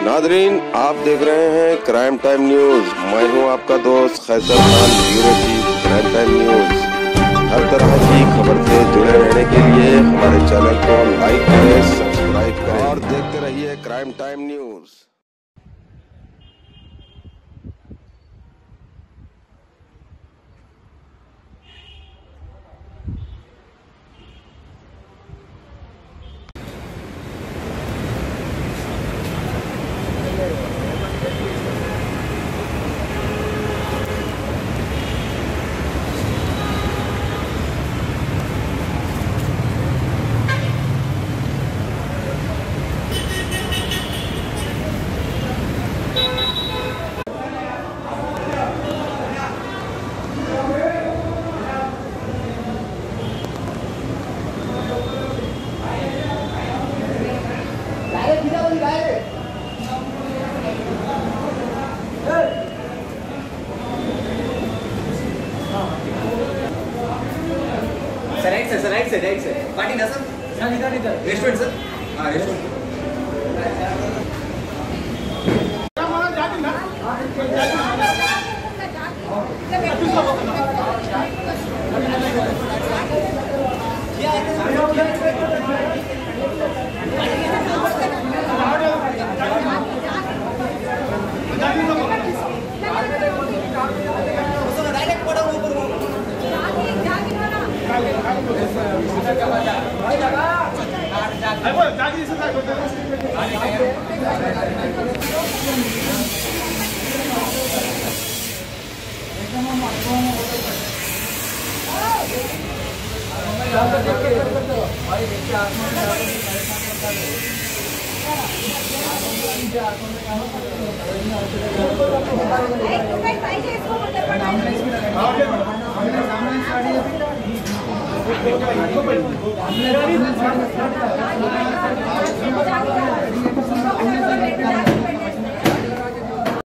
Nadreen, आप देख रहे हैं क्राइम टाइम न्यूज। मैं हूं आपका दोस्त Khaiser Khan, bureau chief crime time news. हर तरह की खबर से जुड़े रहने के लिए हमारे चैनल को लाइक करें, सब्सक्राइब करें और देखते रहिए क्राइम टाइम न्यूज। राइट से पार्टी ना सर, इधर रेस्टोरेंट सर। हाँ रेस्टोरेंट।